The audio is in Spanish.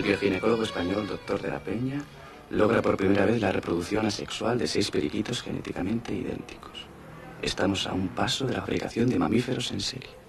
bioginecólogo español, doctor de la Peña, logra por primera vez la reproducción asexual de 6 periquitos genéticamente idénticos. Estamos a un paso de la fabricación de mamíferos en serie.